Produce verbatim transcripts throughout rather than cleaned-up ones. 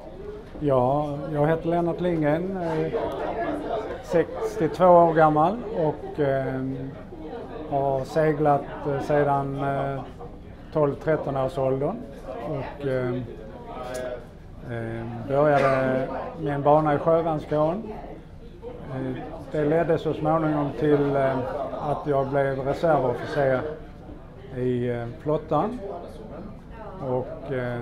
Ja, jag heter Lennart Lindgren, är sextiotvå år gammal och eh, har seglat eh, sedan eh, tolv tretton års åldern och eh, eh, började min bana i Sjövärnskåren. Eh, det ledde så småningom till eh, att jag blev reservofficer i eh, flottan och eh,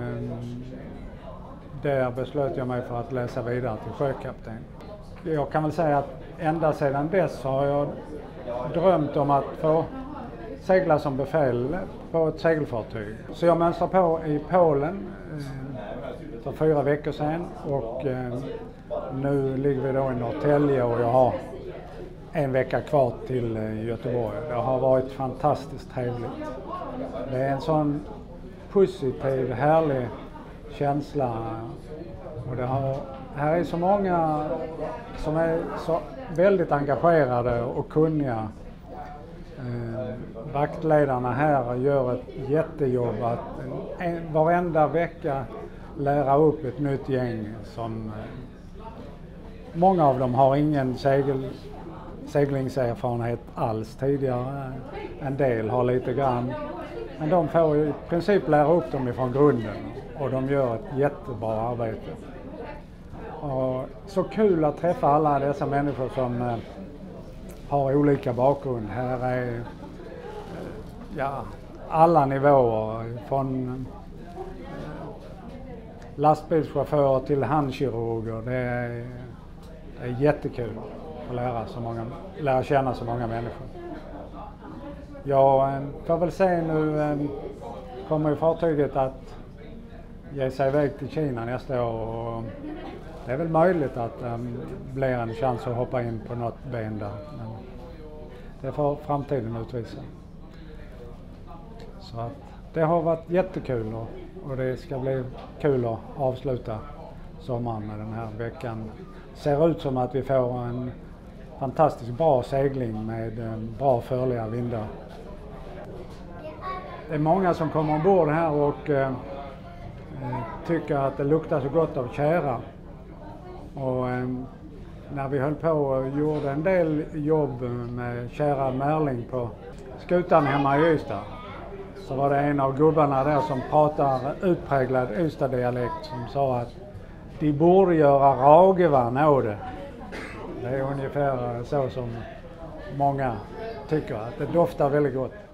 där beslöt jag mig för att läsa vidare till sjökapten. Jag kan väl säga att ända sedan dess har jag drömt om att få segla som befäl på ett segelfartyg. Så jag mönstrade på i Polen eh, för fyra veckor sedan och eh, nu ligger vi då i Norrtälje och jag har en vecka kvar till eh, Göteborg. Det har varit fantastiskt trevligt. Det är en sån positiv, härlig känsla och det har, här är så många som är så väldigt engagerade och kunniga. Eh, vaktledarna här gör ett jättejobb att en, varenda vecka lära upp ett nytt gäng som eh, många av dem har ingen segel, seglingserfarenhet alls tidigare. En del har lite grann, men de får i princip lära upp dem ifrån grunden och de gör ett jättebra arbete. Och så kul att träffa alla dessa människor som eh, har olika bakgrund. Här är eh, ja, alla nivåer från eh, lastbilschaufförer till handkirurger. Det är, det är jättekul att lära, så många, lära känna så många människor. Jag eh, får väl se nu, eh, kommer ju fartyget att ge sig iväg till Kina nästa år och det är väl möjligt att det um, blir en chans att hoppa in på något ben där. Men det får framtiden utvisa. Så att det har varit jättekul och, och det ska bli kul att avsluta sommaren med den här veckan. Det ser ut som att vi får en fantastiskt bra segling med um, bra förliga vindar. Det är många som kommer ombord här och uh, tycker att det luktar så gott av tjära. Och eh, när vi höll på och gjorde en del jobb med tjärad märling på skutan hemma i Ystad så var det en av gubbarna där som pratar utpräglad Ystad-dialekt som sa att de borde göra ragevann av det. Det är ungefär så som många tycker, att det doftar väldigt gott.